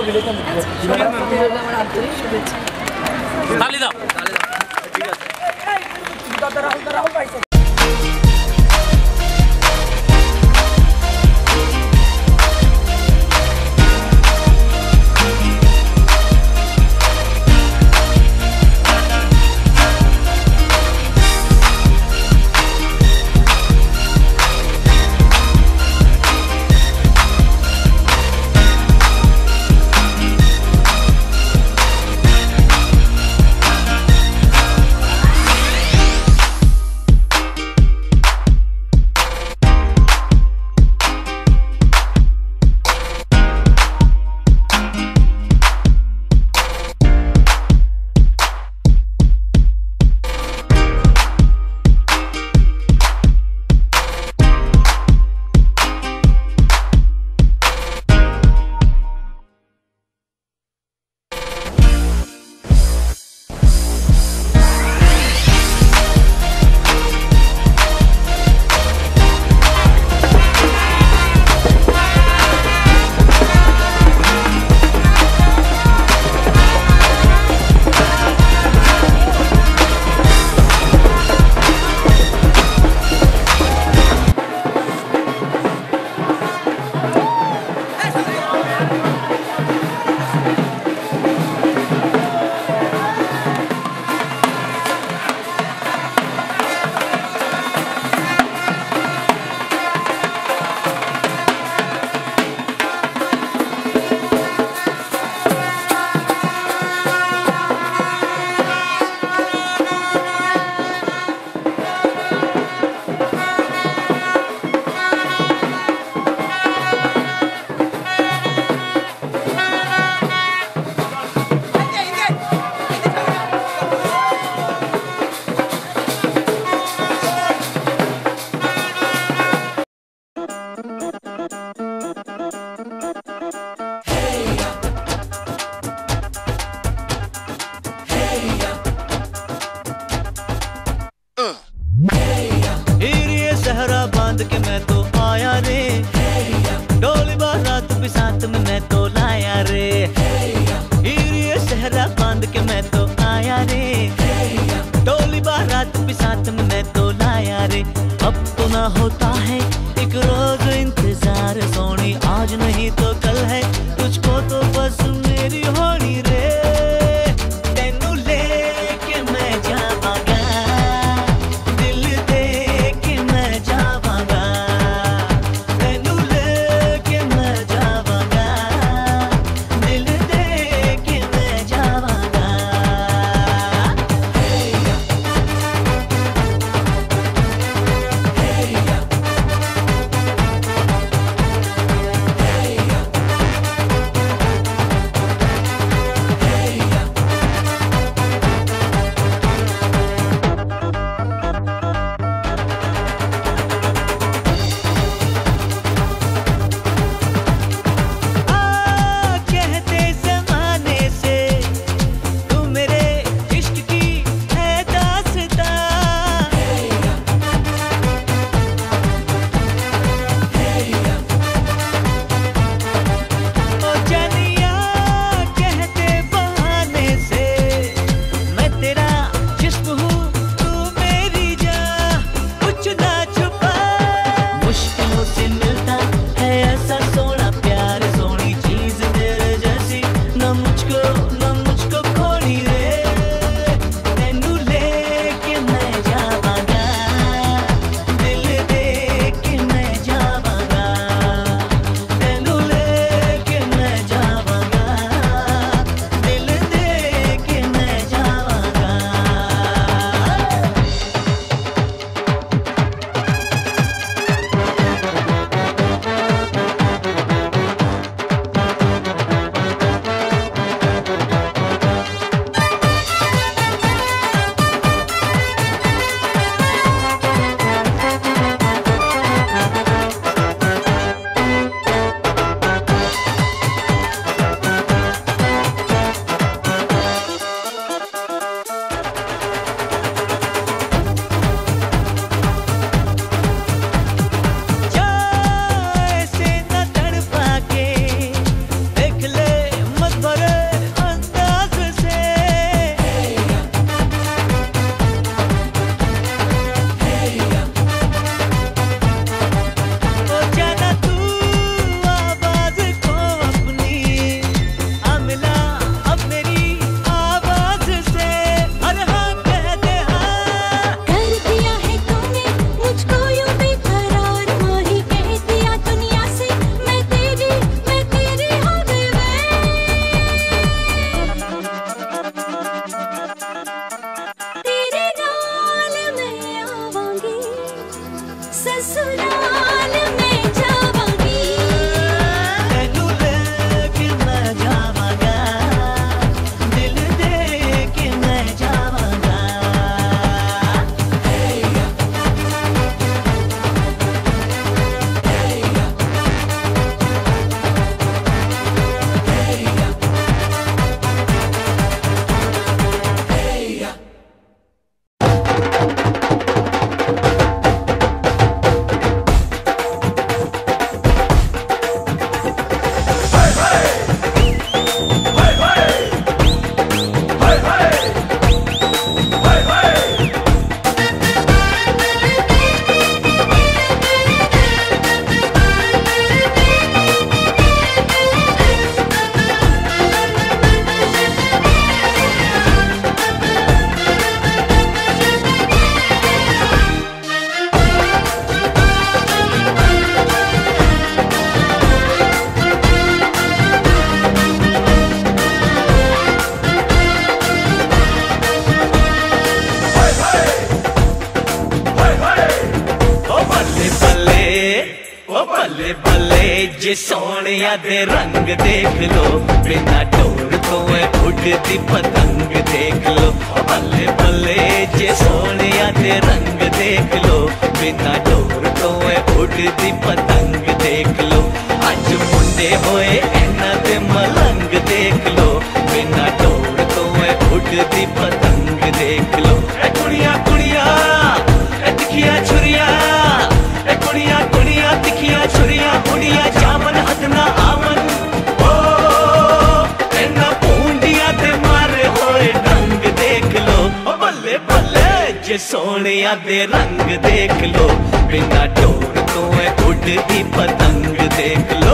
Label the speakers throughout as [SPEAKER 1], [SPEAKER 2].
[SPEAKER 1] ताली दाও। ঠিক আছে।
[SPEAKER 2] बल्ले बल्ले जे सोनिया दे रंग देख लो, बिना डोर तो उड़ती पतंग देख लो। बल्ले बल्ले जे सोनिया दे रंग देख लो, बिना डोर तो उड़ती पतंग देख लो। अज मुंडे होए इन्हां दे मलंग देख लो, बिना डोर तो उड़ती पतंग देख लो। ए कुड़िया कुड़िया ए तिखिया छुरिया, ए कुड़िया कुड़िया तिखिया छुरिया, कुड़िया जावन हद ना आवन। ओ इन्हां पूंडिया ते मारे होए रंग देख लो। ओ बल्ले बल्ले जे सोनिया दे रंग देख लो, बिना डोर तो उड़ती पतंग देख लो।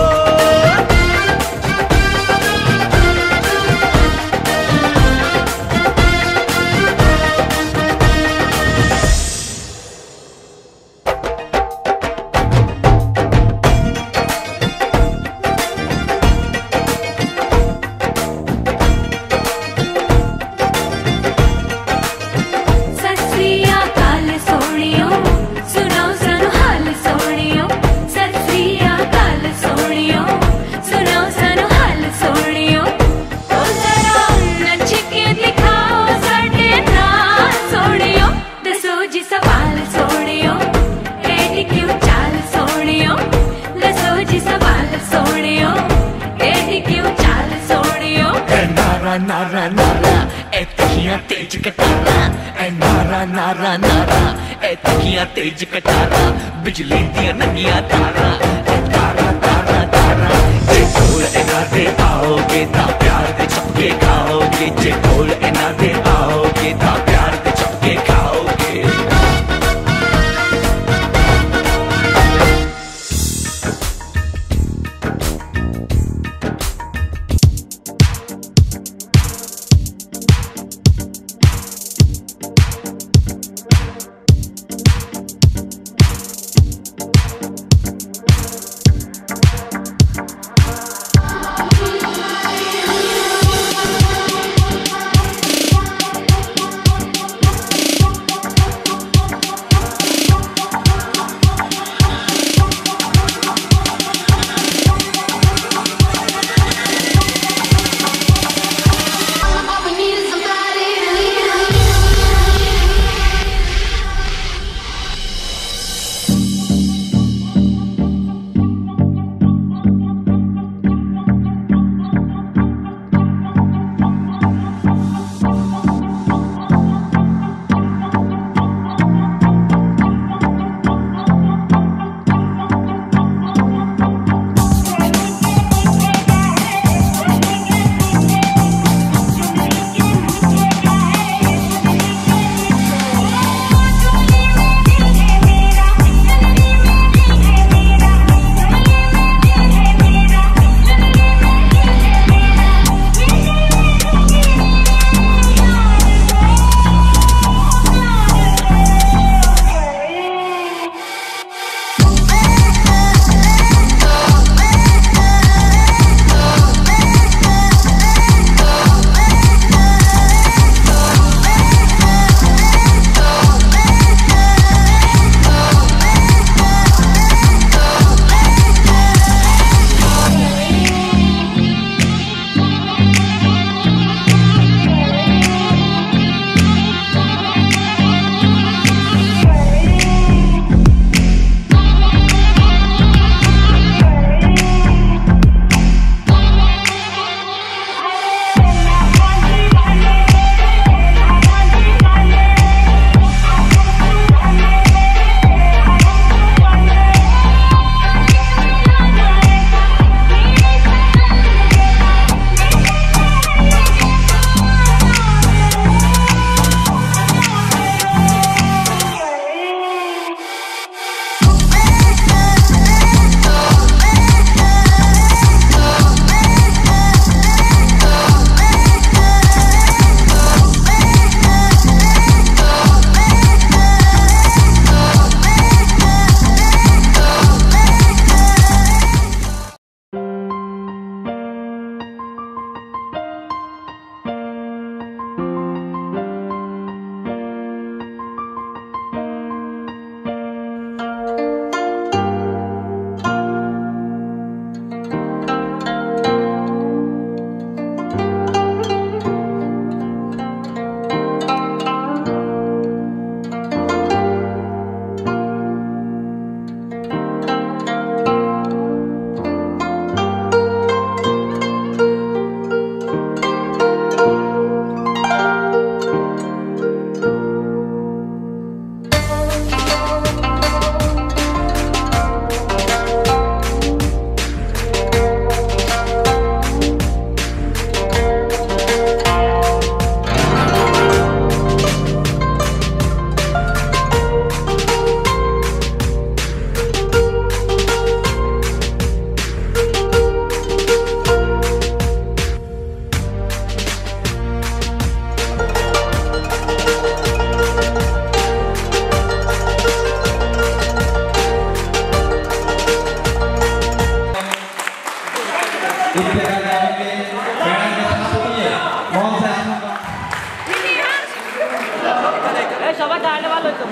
[SPEAKER 2] नारा नारा ए तिखियां तेज कटारा, ए नारा नारा नारा ए तिखियां तेज कटारा, बिजली दियां नंगियां तारा, ए तारा तारा तारा। जे कोल इन्हां दे आओगे तां प्यार दे चपके खाओगे, जे कोल इन्हां दे आओगे तां प्यार दे चपके खाओगे।
[SPEAKER 3] সবার দাঁড়ালে ভালো হতো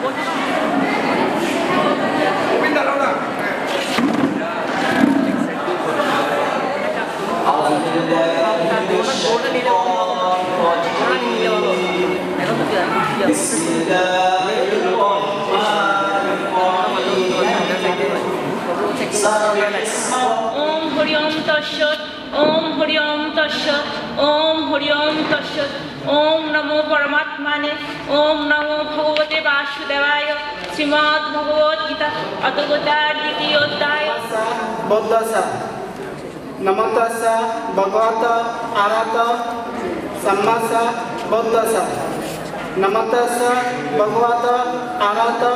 [SPEAKER 4] ओम हरि ओम तत्सत् ओम हरि ओम तत्सत् ओम हरि ओम तत्सत् ओम नमो परमात्मने ओम नमो भगवते वासुदेवाय श्रीमद् भगवद गीता अतगतार द्वितीय अध्याय
[SPEAKER 5] बुद्धस्य नमो तस्य भगवतो अरहतो सम्मा बुद्धस्य नमो तस्य भगवतो अरहतो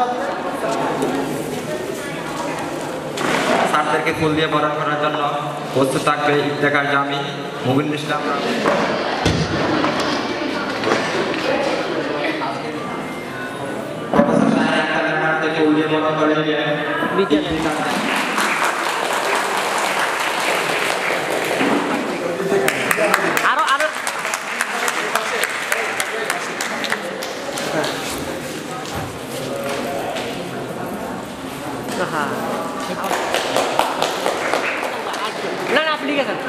[SPEAKER 6] স্যারদেরকে ফুল দিয়ে বরণ করার জন্য প্রস্তুত থাকবে ইফতেখার জামি মুবিনুল ইসলাম ফুল দিয়ে বরণ করে
[SPEAKER 3] আরো আরো হ্যাঁ না না আপনি লিখেছেন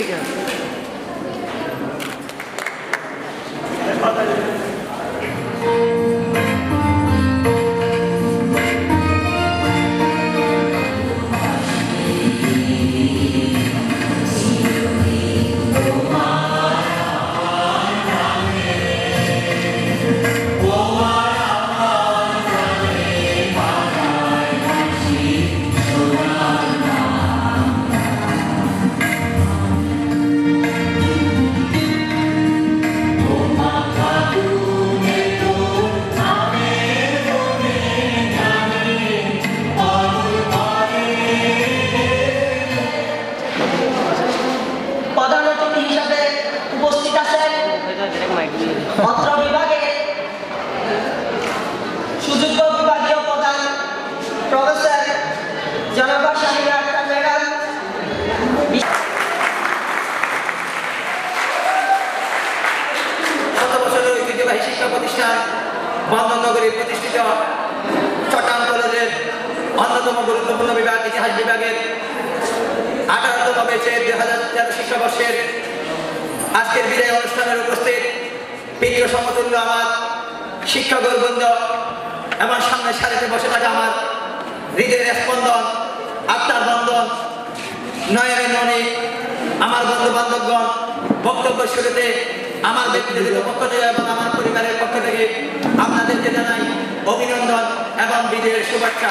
[SPEAKER 7] অত্র বিভাগে সুযোগ্য বিভাগীয় প্রধান প্রফেসর জনাব শাহিরা আক্তার ম্যাডাম
[SPEAKER 8] শত বছরের ঐতিহ্যবাহী শিক্ষা প্রতিষ্ঠান বন্দরনগরে প্রতিষ্ঠিত চট্টগ্রাম কলেজের অন্যতম গুরুত্বপূর্ণ বিভাগ ইতিহাস বিভাগের 18তম ব্যাচের 2013 শিক্ষাবর্ষের আজকের বিদায় অনুষ্ঠানের উপস্থিত প্রিয় সমতুল্য আমার শিক্ষকবৃন্দ এবং সামনে সারিতে বসে থাকা আমার হৃদয়ের স্পন্দন আত্মার বন্ধন নয়নের মণি আমার বন্ধু বান্ধবগণ বক্তব্য শুরুতে আমার ব্যক্তিগত পক্ষ থেকে এবং আমার পরিবারের পক্ষ থেকে আপনাদেরকে জানাই অভিনন্দন এবং বিজয়ের শুভেচ্ছা।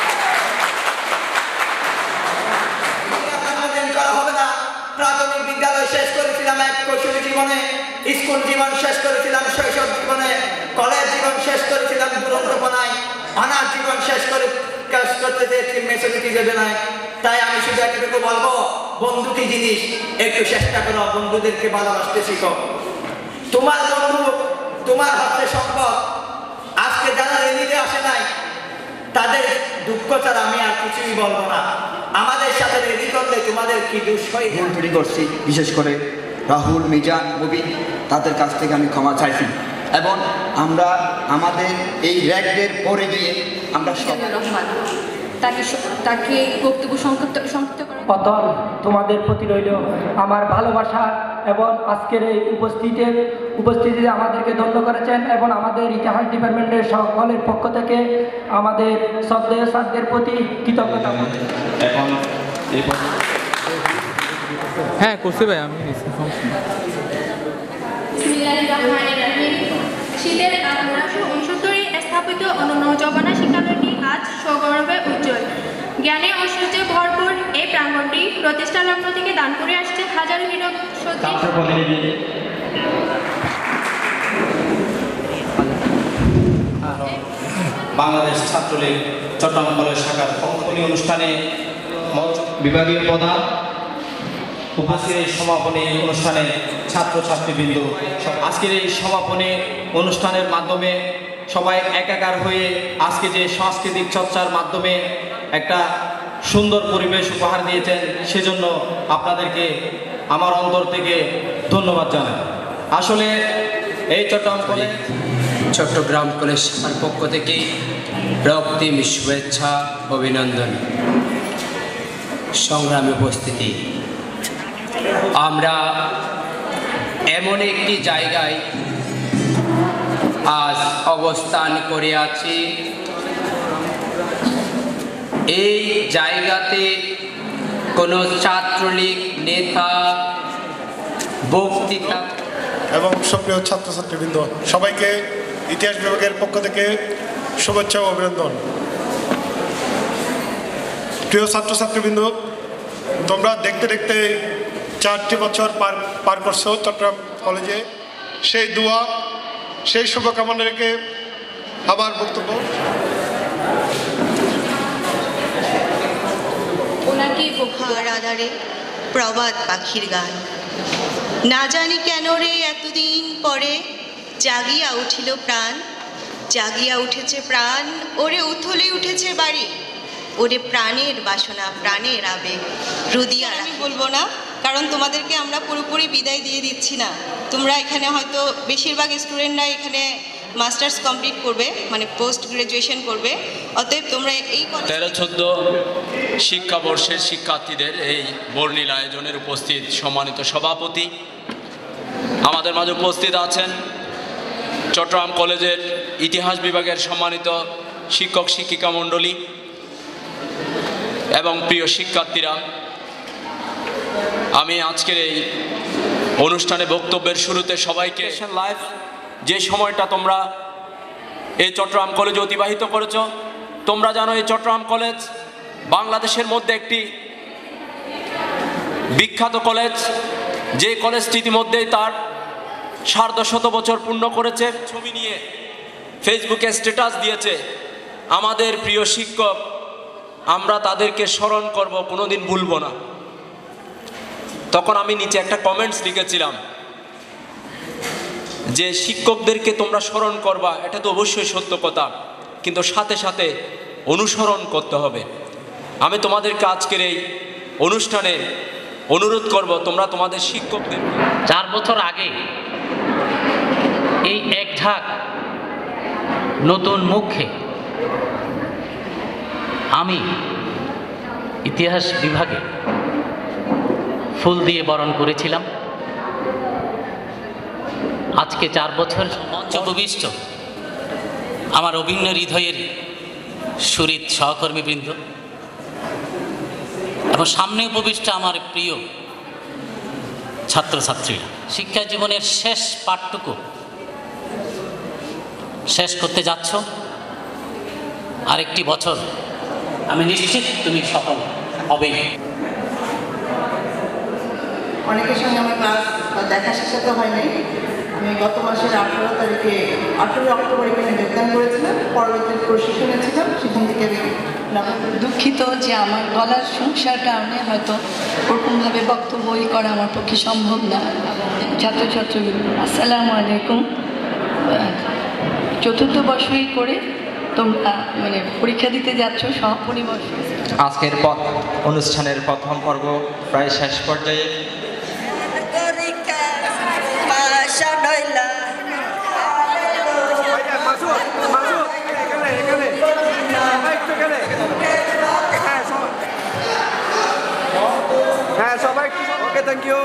[SPEAKER 8] করা হবে না, প্রাথমিক বিদ্যালয় শেষ করেছিলাম এক কৈশোরী জীবনে, স্কুল জীবন শেষ করেছিলাম শৈশব জীবনে, কলেজ জীবন শেষ করেছিলাম দুরন্তপনায়, অনার্স জীবন শেষ করতে চেয়েছি মেসোরিটি জীবনায়। তাই আমি শুধু এতটুকু বলবো, বন্ধু কি জিনিস একটু চেষ্টা করো, বন্ধুদেরকে ভালোবাসতে শিখো। তোমার বন্ধু তোমার হাতে সম্পদ। আজকে যারা রেলিতে আসে নাই তাদের দুঃখ ছাড়া আমি আর কিছুই বলবো না। আমাদের সাথে রেলি করলে তোমাদের কি দোষ হয়?
[SPEAKER 9] ভুল ত্রুটি করছি, বিশেষ করে রাহুল, মিজান, মুবিন, তাদের কাছ থেকে আমি ক্ষমা চাইছি এবং আমরা আমাদের এই র্যাগের পরে গিয়ে আমরা
[SPEAKER 10] তাকে বক্তব্য সংক্ষিপ্ত করা।
[SPEAKER 11] প্রথম তোমাদের প্রতি রইল আমার ভালোবাসা এবং আজকের এই উপস্থিতিতে আমাদেরকে ধন্য করেছেন এবং আমাদের ইতিহাস ডিপার্টমেন্টের সকলের পক্ষ থেকে আমাদের শ্রদ্ধেয় স্যারদের প্রতি কৃতজ্ঞতা।
[SPEAKER 6] এখন
[SPEAKER 1] হ্যাঁ করছি ভাই আমি
[SPEAKER 10] শীতের 1969 স্থাপিত অনন্য জগন্নাথ শিক্ষালয়টি আজ সগৌরবে উজ্জ্বল। জ্ঞানে ঐশ্বর্যে ভরপুর এই প্রাঙ্গণটি প্রতিষ্ঠা লগ্ন থেকে দান করে আসছে হাজারো হীরক
[SPEAKER 12] বাংলাদেশ ছাত্রলীগ চট্টগ্রাম কলেজ শাখার সমাপনী অনুষ্ঠানে বিভাগীয় প্রধান উপস্থিত এই সমাপনী অনুষ্ঠানে ছাত্রছাত্রীবৃন্দ, আজকের এই সমাপনী অনুষ্ঠানের মাধ্যমে সবাই একাকার হয়ে আজকে যে সাংস্কৃতিক চর্চার মাধ্যমে একটা সুন্দর পরিবেশ উপহার দিয়েছেন, সেজন্য আপনাদেরকে আমার অন্তর থেকে ধন্যবাদ জানাই। আসলে এই চট্টগ্রাম কলেজ
[SPEAKER 13] চট্টগ্রাম কলেজ শাখার পক্ষ থেকে রক্তিম শুভেচ্ছা অভিনন্দন। সংগ্রামী উপস্থিতি, আমরা এমন একটি জায়গায় আজ অবস্থান করে আছি, এই জায়গাতে কোনো ছাত্রলীগ নেতা বক্তৃতা
[SPEAKER 14] এবং সুপ্রিয় ছাত্রছাত্রীবৃন্দ, সবাইকে ইতিহাস বিভাগের পক্ষ থেকে শুভেচ্ছা ও অভিনন্দন। প্রিয় ছাত্রছাত্রীবৃন্দ, তোমরা দেখতে দেখতে 4টি বছর পার করছো চট্টগ্রাম কলেজে। সেই দোয়া, সেই শুভকামনা রেখে আমার বক্তব্য।
[SPEAKER 15] ওনাকে উপহার আধারে প্রবাদ পাখির গান, না জানি কেন রে এতদিন পরে জাগিয়া উঠিল প্রাণ, জাগিয়া উঠেছে প্রাণ, ওরে উথলে উঠেছে বাড়ি, ওরে প্রাণের বাসনা, প্রাণের আবেগ রুদিয়া। আমি বলবো না, কারণ তোমাদেরকে আমরা পুরোপুরি বিদায় দিয়ে দিচ্ছি না। তোমরা এখানে হয়তো বেশিরভাগ স্টুডেন্টরা এখানে মাস্টার্স কমপ্লিট করবে, মানে পোস্ট গ্রাজুয়েশন করবে। অতএব তোমরা এই
[SPEAKER 16] 13-14 শিক্ষাবর্ষের শিক্ষার্থীদের এই বর্ণিল আয়োজনের উপস্থিত সম্মানিত সভাপতি, আমাদের মাঝে উপস্থিত আছেন চট্টগ্রাম কলেজের ইতিহাস বিভাগের সম্মানিত শিক্ষক শিক্ষিকা মণ্ডলী এবং প্রিয় শিক্ষার্থীরা। আমি আজকের এই অনুষ্ঠানে বক্তব্যের শুরুতে সবাইকে লাইফ, যে সময়টা তোমরা এই চট্টগ্রাম কলেজে অতিবাহিত করেছ, তোমরা জানো এই চট্টগ্রাম কলেজ বাংলাদেশের মধ্যে একটি বিখ্যাত কলেজ, যে কলেজটি ইতিমধ্যেই তার 150 বছর পূর্ণ করেছে। ছবি নিয়ে ফেসবুকে স্ট্যাটাস দিয়েছে আমাদের প্রিয় শিক্ষক, আমরা তাদেরকে স্মরণ করব, কোনোদিন ভুলব না। তখন আমি নিচে একটা কমেন্টস লিখেছিলাম যে শিক্ষকদেরকে তোমরা স্মরণ করবা, এটা তো অবশ্যই সত্য কথা, কিন্তু সাথে সাথে অনুসরণ করতে হবে। আমি তোমাদেরকে আজকের এই অনুষ্ঠানে অনুরোধ করব, তোমরা তোমাদের শিক্ষকদের
[SPEAKER 17] 4 বছর আগে এই এক ঝাঁক নতুন মুখে আমি ইতিহাস বিভাগে ফুল দিয়ে বরণ করেছিলাম। আজকে 4 বছর মঞ্চ উপবিষ্ট আমার অভিন্ন হৃদয়ের সুরিত সহকর্মীবৃন্দ এবং সামনে উপবিষ্ট আমার প্রিয় ছাত্রছাত্রীরা, শিক্ষা জীবনের শেষ পাঠটুকু শেষ করতে যাচ্ছ। আরেকটি বছর আমি নিশ্চিত তুমি সফল হবে।
[SPEAKER 18] অনেকের সঙ্গে আমার ক্লাস দেখা সাক্ষাৎ হয় নাই। আমি গত মাসের 18 তারিখে 18 অক্টোবর এখানে যোগদান করেছিলাম, পরবর্তীতে প্রশিক্ষণে ছিলাম, সেখান থেকে আমি
[SPEAKER 19] দুঃখিত যে আমার গলার সমস্যার কারণে হয়তো ওরকমভাবে বক্তব্যই করা আমার পক্ষে সম্ভব না। ছাত্রছাত্রীবৃন্দ, আসসালামু আলাইকুম। 4th বর্ষই করে তোমরা মানে পরীক্ষা দিতে যাচ্ছ সহপরিবার।
[SPEAKER 6] আজকের অনুষ্ঠানের প্রথম পর্ব প্রায় শেষ পর্যায়ে।
[SPEAKER 5] হ্যাঁ সবাই, okay, thank you.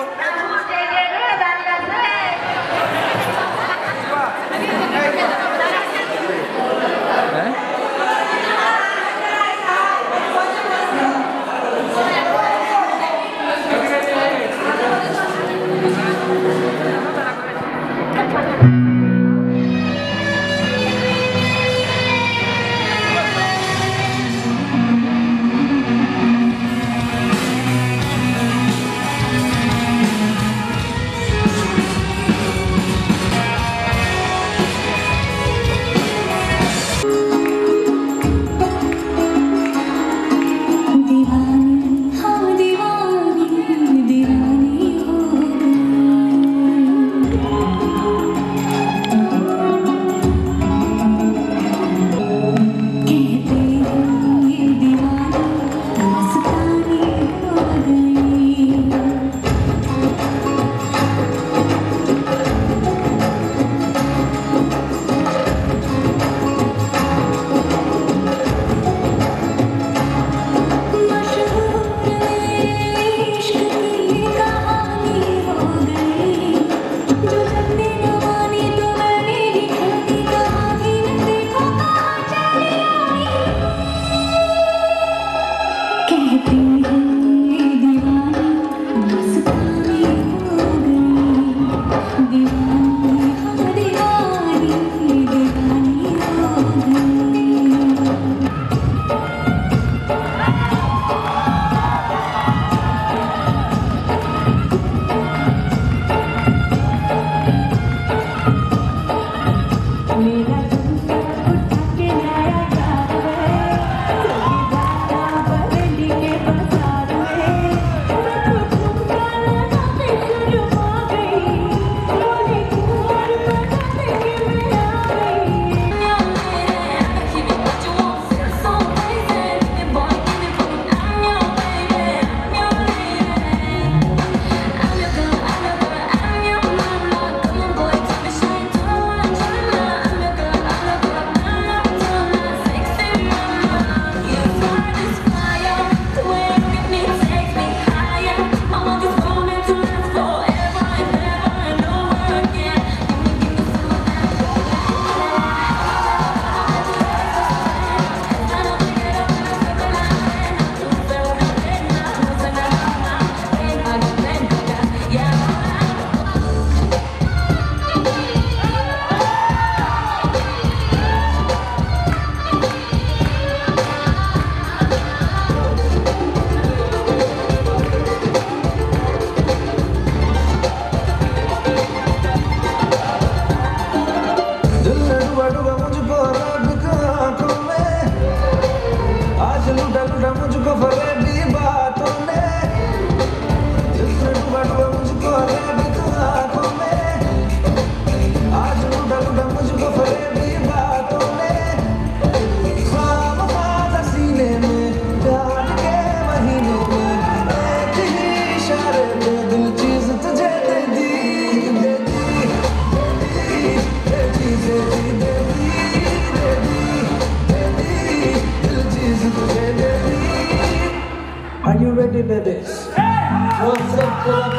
[SPEAKER 20] pretty babies. What's up to the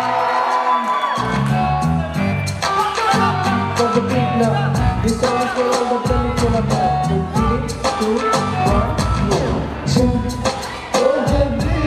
[SPEAKER 20] for the big love? This song is for all the belly full of love. 3, 2, 1, yeah. Oh baby,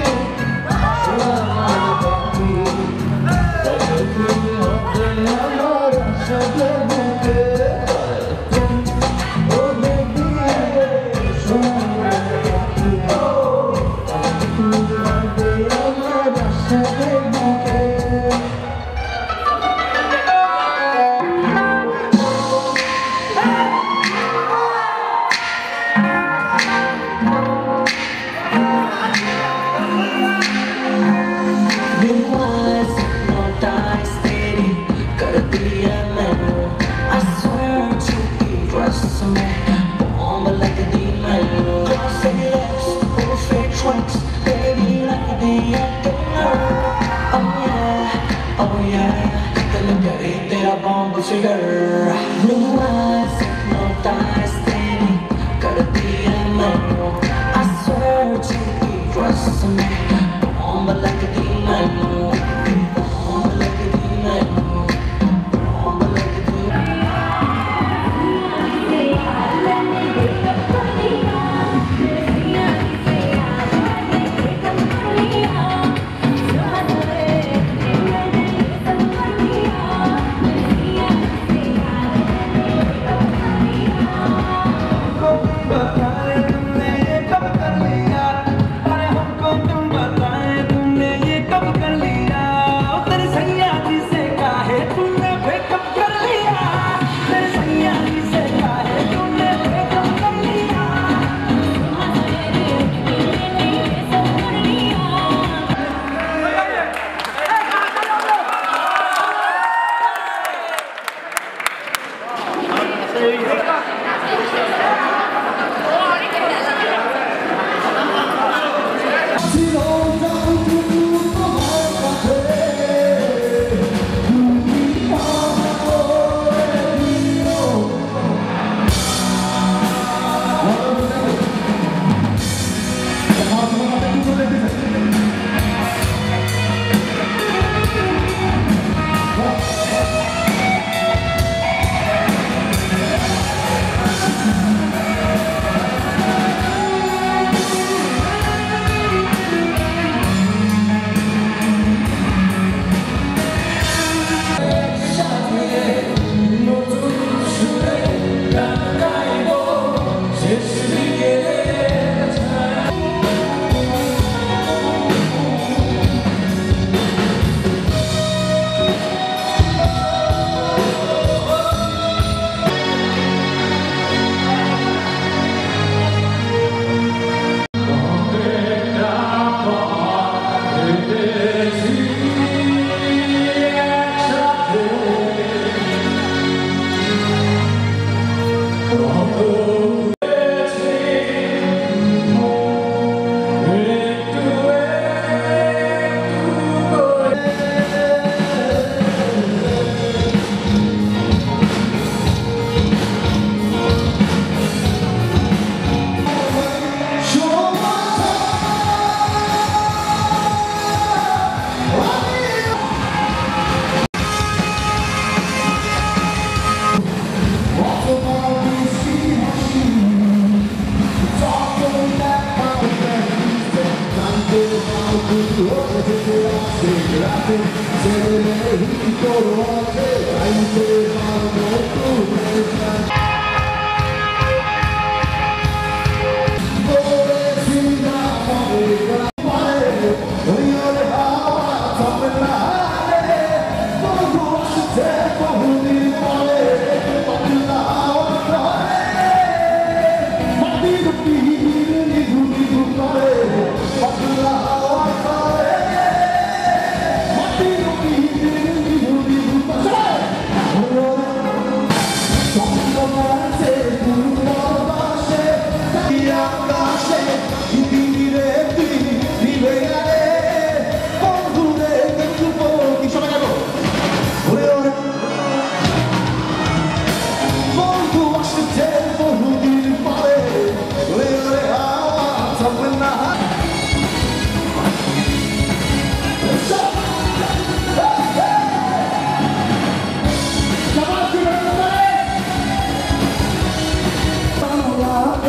[SPEAKER 2] Sugar, blue eyes, hypnotized, steady. Gotta be a man. I swear to be trust me. On but like a demon, on but like a demon, on but like a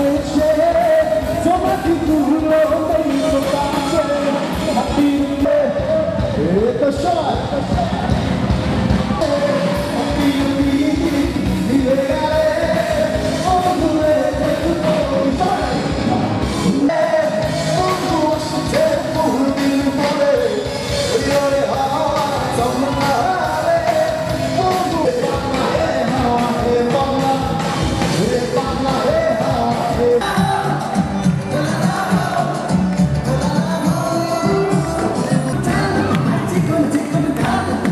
[SPEAKER 20] Chicken,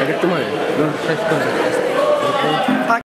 [SPEAKER 1] তোমার শেষ করে